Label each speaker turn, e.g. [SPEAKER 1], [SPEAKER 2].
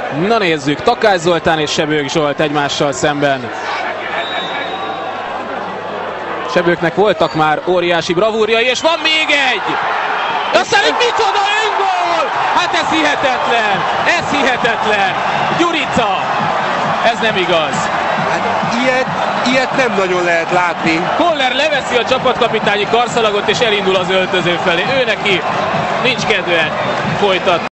[SPEAKER 1] Na nézzük, Takács Zoltán és Sebők Zsolt egymással szemben. Sebőknek voltak már óriási bravúrjai, és van még egy! Aztán egy micsoda öngól! Hát ez hihetetlen! Ez hihetetlen! Gyurica! Ez nem igaz.
[SPEAKER 2] Hát ilyet nem nagyon lehet látni.
[SPEAKER 1] Koller leveszi a csapatkapitányi karszalagot és elindul az öltöző felé. Ő neki nincs kedve folytatni.